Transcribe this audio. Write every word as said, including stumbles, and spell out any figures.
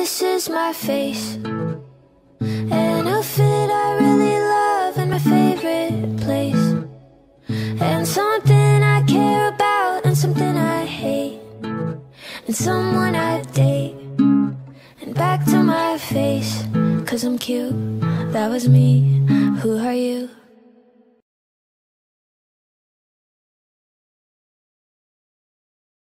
this is my face, and a fit I really love in my favorite place, and something I care about and something I hate, and someone I date, and back to my face, 'cause I'm cute, that was me, who are you?